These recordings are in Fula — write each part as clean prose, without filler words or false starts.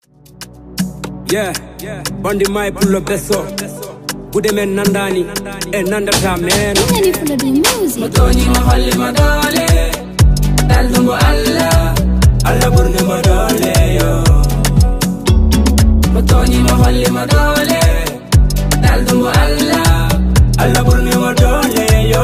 Yeah, Bondi mai pull up beso. Gude men nandani, nandata men. Ingani full of the music. Matoni mahalli madale, dalumbo Allah burne madale yo. Matoni mahalli madale, dalumbo Allah burne madale yo.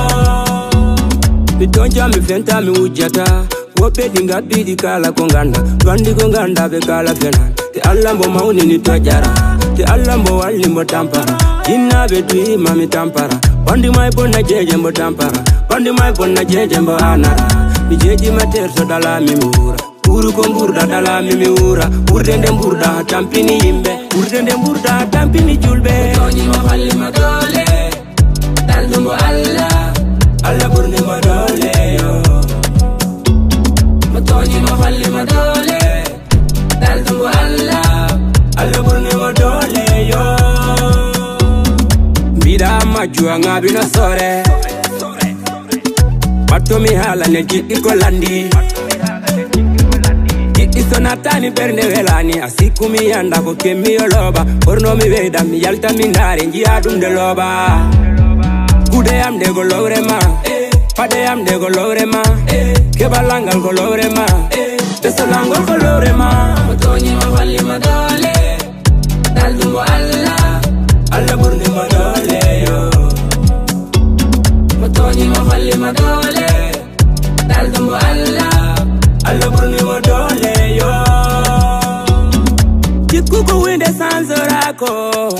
Bitonja mi fenta mi ujata, wope dinga bidi kala konganda, bandi konganda be kala fenan. Te allambo mauni ni tojara, te allambo walli mo tampara. Inna be tui mami tampara, bandi mai ponna jeje mo tampara, bandi mai ponna jeje mo anara. Mi jeji mater so dala mi mura, uru ko mburda dala mi ura, urdende mburda tampini yimbe, urdende mburda tampini julbe. Toni mo halli madole, dalumbo Allah burne madole yo. Matoni mo halli madole, dalumbo Allah burne madole yo. Bida majua ngabina sore, Patomi hala ne jiti kolandi, jiti sonatani berne velani, asikumi yanda ko kemi yoloba, porno mi veda mi yalta mi nare njia dunde loba. Gude am de golore ma, pade am de golore ma, kebalangal golore ma, tesolangal golore ma. Matoni mo halli madole, dalumbo Allah burne madole yo. Matoni mo halli madole, dalumbo Allah burne madole yo. Jikuku winde sanzorako,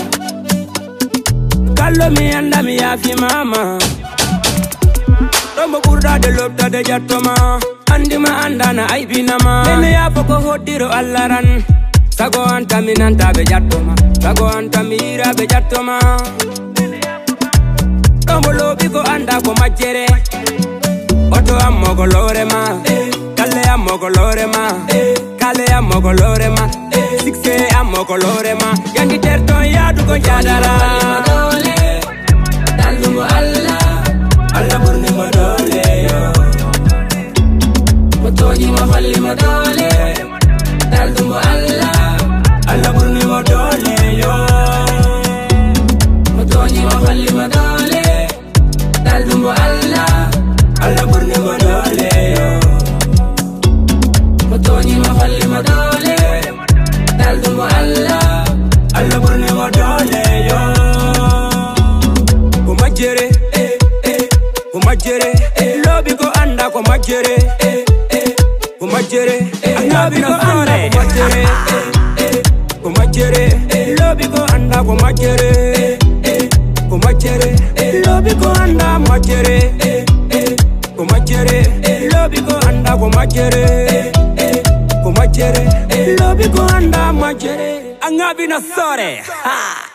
kallo mi anda mi yafi mama. Rombo burda de lobda de jattoma, andima andana aibina ma. Nene ya foko hodiro allaran, sago anta minanta be jattoma, sago anta mira be jattoma. Rombo lobi ko anda ko majere, oto ammo ko lore ma, kalle ammo ko lore ma, kale ammo ko lore ma, sikse ammo ko lore ma. Yandi terto ya du ko jadara. Dalumbo Allah burne madole yo. Matoni mo halli madole, dalumbo Allah burne madole yo. Matoni mo halli madole, dalumbo Allah burne madole yo. Matoni mo halli madole, dalumbo Allah burne madole yo. Lobi ko anda ko majere, lobi ko anda ko majere, lobi ko anda ko majere, lobi ko anda majere, lobi ko anda ko majere, lobi ko anda majere. Angabi na sore.